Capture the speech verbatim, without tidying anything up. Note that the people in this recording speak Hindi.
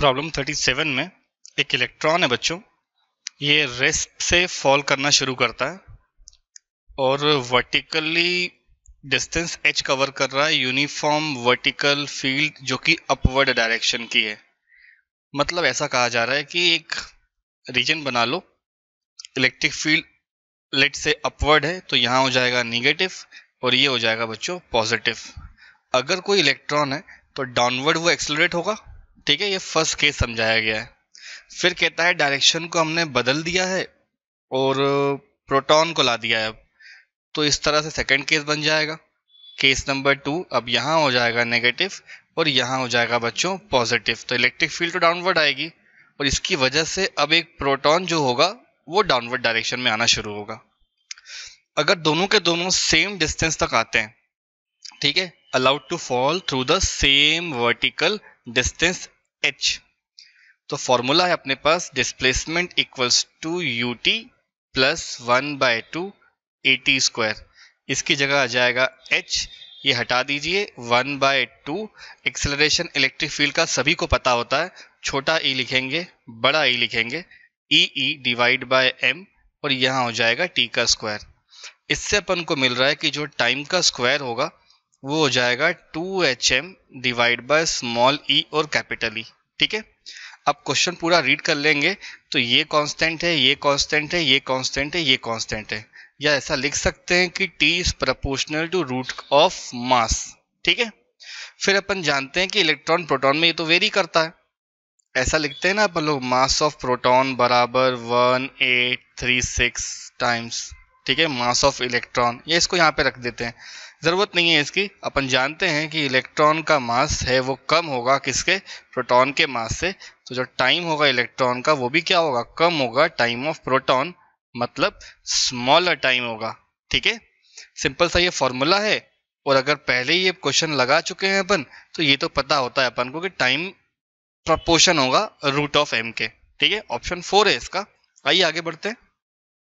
प्रॉब्लम थर्टी सेवन में एक इलेक्ट्रॉन है बच्चों, ये रेस्ट से फॉल करना शुरू करता है और वर्टिकली डिस्टेंस h कवर कर रहा है यूनिफॉर्म वर्टिकल फील्ड जो कि अपवर्ड डायरेक्शन की है। मतलब ऐसा कहा जा रहा है कि एक रीजन बना लो, इलेक्ट्रिक फील्ड लेट से अपवर्ड है तो यहाँ हो जाएगा निगेटिव और ये हो जाएगा बच्चों पॉजिटिव। अगर कोई इलेक्ट्रॉन है तो डाउनवर्ड वो एक्सेलरेट होगा, ठीक है। ये फर्स्ट केस समझाया गया है। फिर कहता है डायरेक्शन को हमने बदल दिया है और प्रोटॉन को ला दिया है, तो इस तरह से सेकंड केस बन जाएगा। केस नंबर टू, अब यहाँ हो जाएगा नेगेटिव और यहाँ हो जाएगा बच्चों पॉजिटिव, तो इलेक्ट्रिक फील्ड तो डाउनवर्ड आएगी और इसकी वजह से अब एक प्रोटॉन जो होगा वो डाउनवर्ड डायरेक्शन में आना शुरू होगा। अगर दोनों के दोनों सेम डिस्टेंस तक आते हैं, ठीक है, allowed to fall through the same vertical distance h, तो फॉर्मूला है अपने पास displacement equals to U T plus one by two A T square. इसकी जगह आ जाएगा h, ये हटा दीजिए, one by two. Acceleration electric field का सभी को पता होता है, छोटा e लिखेंगे बड़ा e लिखेंगे, E E divide by m और यहाँ हो जाएगा t का स्क्वायर। इससे अपन को मिल रहा है कि जो टाइम का स्क्वायर होगा वो हो जाएगा two H M divide by small E और कैपिटल ई, ठीक है। अब क्वेश्चन पूरा रीड कर लेंगे तो ये कांस्टेंट है, ये कांस्टेंट है, ये कांस्टेंट है, ये कांस्टेंट है, या ऐसा लिख सकते हैं कि t is proportional to root of mass, ठीक है। फिर अपन जानते हैं कि इलेक्ट्रॉन प्रोटॉन में ये तो वेरी करता है, ऐसा लिखते हैं ना अपन लोग, मास ऑफ प्रोटॉन बराबर one eight three six times, ठीक है, मास ऑफ इलेक्ट्रॉन। ये इसको यहाँ पे रख देते हैं, ज़रूरत नहीं है इसकी। अपन जानते हैं कि इलेक्ट्रॉन का मास है वो कम होगा किसके, प्रोटॉन के मास से, तो जो टाइम होगा इलेक्ट्रॉन का वो भी क्या होगा, कम होगा, टाइम ऑफ प्रोटॉन मतलब स्मॉलर टाइम होगा, ठीक है। सिंपल सा ये फॉर्मूला है, और अगर पहले ही ये क्वेश्चन लगा चुके हैं अपन तो ये तो पता होता है अपन को कि टाइम प्रोपोर्शन होगा रूट ऑफ एम के, ठीक है। ऑप्शन फोर है इसका। आइए आगे बढ़ते हैं।